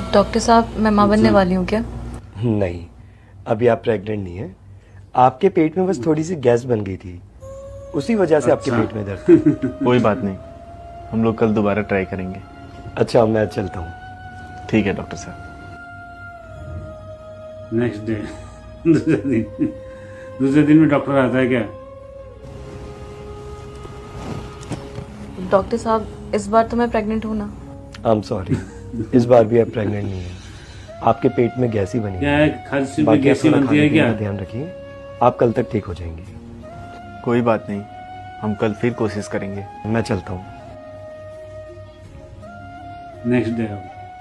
Doctor साहब मैं माँ बनने वाली हूँ क्या? नहीं, अभी आप प्रेग्नेंट नहीं हैं। आपके पेट में बस थोड़ी सी गैस बन गई थी, उसी वजह से आपके पेट में दर्द। कोई बात नहीं, हम लोग कल दोबारा ट्राई करेंगे। अच्छा मैं चलता हूँ। ठीक है डॉक्टर साहब। नेक्स्ट डे दूसरे दिन में डॉक्टर आता है क्या? डॉक्टर साहब इस बार तो मैं प्रेग्नेंट हूँ ना? आई एम सॉरी, इस बार भी आप प्रेग्नेंट नहीं है। आपके पेट में गैस ही बनी क्या है? खांसी में गैस ही बनती है क्या? ध्यान रखिए, आप कल तक ठीक हो जाएंगे। कोई बात नहीं, हम कल फिर कोशिश करेंगे। मैं चलता हूँ। नेक्स्ट डे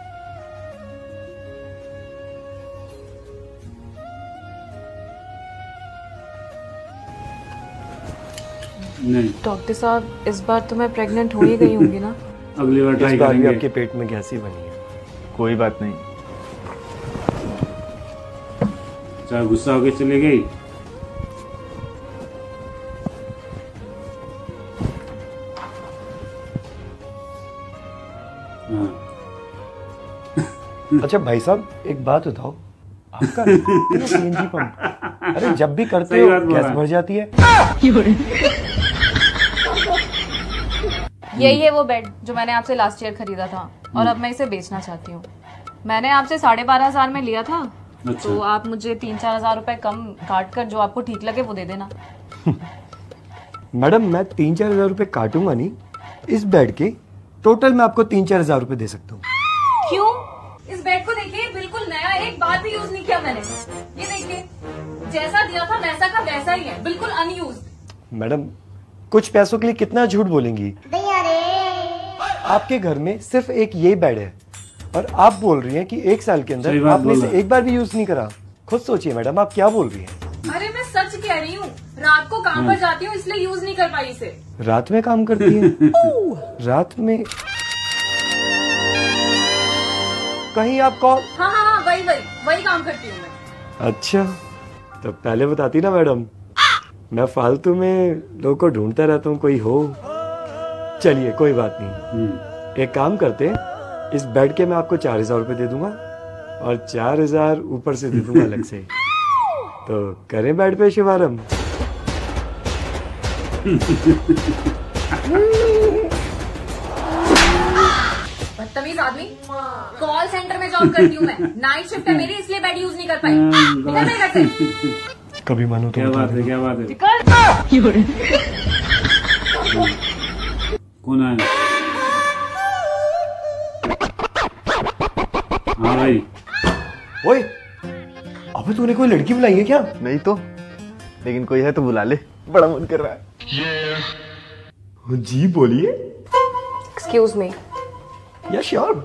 नहीं, डॉक्टर साहब इस बार तो मैं प्रेग्नेंट हो ही गई होंगी ना? अगली बार ट्राई इस बार भी करेंगे। आपके पेट में गैस ही बनी है। कोई बात नहीं। अच्छा गुस्सा होके चली गई? हाँ। अच्छा भाई साहब एक बात बताओ, आपका सीएनजी पंप, अरे जब भी करते हो गैस भर जाती है। यही है वो बेड जो मैंने आपसे लास्ट ईयर खरीदा था और अब मैं इसे बेचना चाहती हूँ। मैंने आपसे 12,500 में लिया था। अच्छा। तो आप मुझे 3-4 हजार रुपए कम काट कर जो आपको ठीक लगे वो दे देना। मैडम मैं 3-4 हजार रुपए काटूंगा नहीं, इस बेड के टोटल मैं आपको 3-4 हजार रुपए दे सकता हूँ। क्यों? इस बेड को देखिए, बिल्कुल नया, एक बार भी यूज नहीं किया मैंने। ये देखिए, जैसा दिया था वैसा का वैसा ही है, बिल्कुल अनयूज्ड। मैडम कुछ पैसों के लिए कितना झूठ बोलेंगी? आपके घर में सिर्फ एक ये बेड है और आप बोल रही हैं कि 1 साल के अंदर आपने इसे एक बार भी यूज नहीं करा। खुद सोचिए मैडम, आप क्या बोल रही हैं? अरे मैं सच कह रही हूँ, रात को काम पर जाती हूँ इसलिए यूज नहीं कर पाई इसे। रात में काम करती हैं? रात में कहीं आप कॉल? हाँ हाँ हाँ, वही काम करती हूँ मैं। अच्छा तो पहले बताती ना मैडम, मैं फालतू में लोगों को ढूंढता रहता हूँ, कोई हो। चलिए कोई बात नहीं, एक काम करते हैं, इस बेड के मैं आपको 4,000 रुपए दे दूंगा और 4,000 ऊपर से दे दूंगा अलग से। तो करें बेड पे शुभारंभ? बदतमीज आदमी, कॉल सेंटर में जॉब करती हूँ मैं, नाइट शिफ्ट है मेरी इसलिए बेड यूज नहीं कर पाई। निकल मेरे घर से। कभी मानो तो क्या बता बात है? देना। क्या बात है? निकल। कौन आया? हाँ भाई। ओए अबे तूने कोई लड़की बुलाई है क्या? नहीं तो, लेकिन कोई है तो बुला ले, बड़ा मन कर रहा है। जी बोलिए। Excuse me. Yeah sure.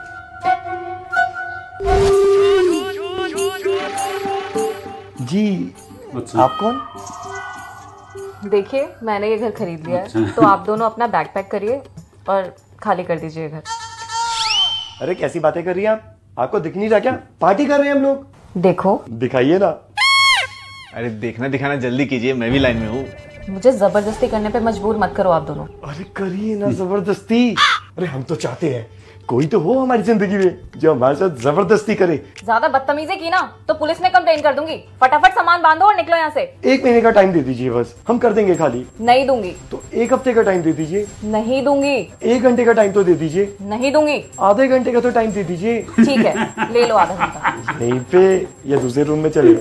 जी अच्छा। आप कौन? देखिए मैंने ये घर खरीद लिया है, तो आप दोनों अपना बैग पैक करिए और खाली कर दीजिए घर। अरे कैसी बातें कर रही हैं आप? आपको दिख नहीं रहा क्या? पार्टी कर रहे हैं हम लोग। देखो दिखाइए ना। अरे देखना दिखाना जल्दी कीजिए, मैं भी लाइन में हूँ। मुझे जबरदस्ती करने पे मजबूर मत करो आप दोनों। अरे करिए ना जबरदस्ती। अरे हम तो चाहते हैं कोई तो हो हमारी जिंदगी में जो हमारे साथ जबरदस्ती करे। ज्यादा बदतमीजी की ना तो पुलिस में कंप्लेन कर दूंगी। फटाफट सामान बांधो और निकलो यहाँ से। 1 महीने का टाइम दे दीजिए बस, हम कर देंगे खाली। नहीं दूंगी। तो 1 हफ्ते का टाइम दे दीजिए। नहीं दूंगी। 1 घंटे का टाइम तो दे दीजिए। नहीं दूंगी। आधे घंटे का तो टाइम दे दीजिए। ठीक है ले लो आधा घंटा। यहीं पे या दूसरे रूम में चले।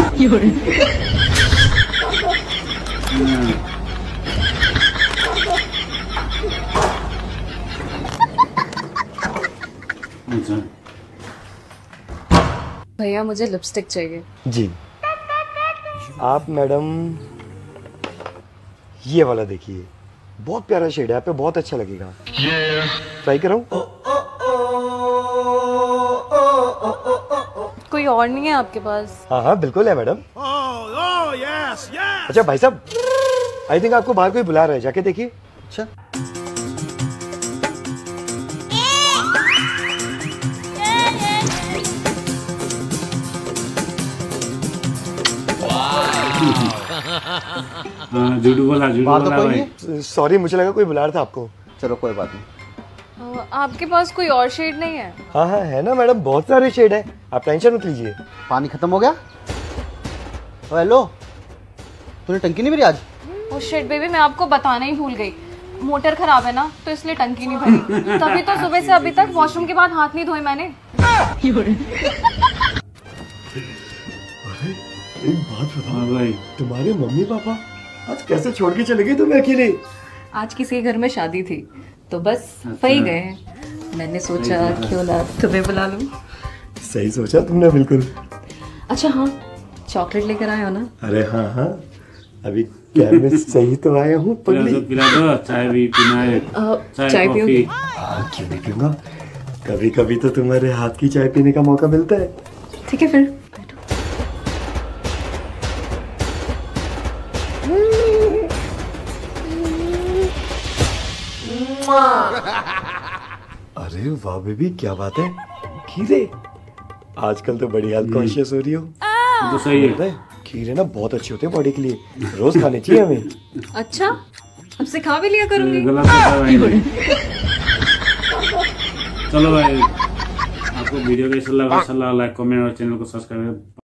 अच्छा भैया मुझे लिपस्टिक चाहिए। जी आप मैडम ये वाला देखिए, बहुत प्यारा शेड है, आप पे बहुत अच्छा लगेगा। ट्राई कराऊं? कोई और नहीं है आपके पास? हाँ हाँ बिल्कुल है मैडम। अच्छा भाई साहब, आई थिंक आपको बाहर कोई बुला रहा है, जाके देखिए। अच्छा झूठ बोला बात तो कोई भाई। नहीं। सॉरी, मुझे लगा कोई बुला रहा था आपको। चलो कोई बात नहीं। आपके पास कोई और शेड नहीं है? हाँ हाँ है ना मैडम, बहुत सारे शेड है, आप टेंशन मत लीजिए। पानी खत्म हो गया? ओ हेलो, तूने टंकी नहीं भरी आज? ओ शिट बेबी, मैं आपको बताना ही भूल गई, मोटर खराब है ना तो इसलिए टंकी नहीं भरी। तभी तो सुबह से अभी तक वॉशरूम के बाद हाथ नहीं धोए मैंने। एक बात बताओ हाँ भाई, तुम्हारे मम्मी पापा आज कैसे छोड़ के चले गए तुम्हें अकेले? आज किसी के घर में शादी थी तो बस वही गए हैं। मैंने सोचा क्यों ना तुम्हें बुला लूं। सही सोचा तुमने बिल्कुल। अच्छा हाँ, चॉकलेट लेकर आए हो ना? अरे हाँ हाँ, अभी कैब में सही तो आया हूँ पिला दो, चाय भी पीना है। चाय कॉफी। हाँ क्यों नहीं पीऊंगा, कभी कभी तो तुम्हारे हाथ की चाय पीने का मौका मिलता है। ठीक है फिर। अरे वाह बेबी, क्या बात है, खीरे आजकल तो बड़ी हेल्थ कॉन्शियस हो रही हो। तो सही है। पता है, खीरे ना बहुत अच्छे होते हैं बॉडी के लिए, रोज खाने चाहिए हमें। अच्छा, अब से खा भी लिया करूंगी। गलत होता है भाई। चलो भाई, आपको वीडियो कैसा लगा लाइक कमेंट और चैनल को सब्सक्राइब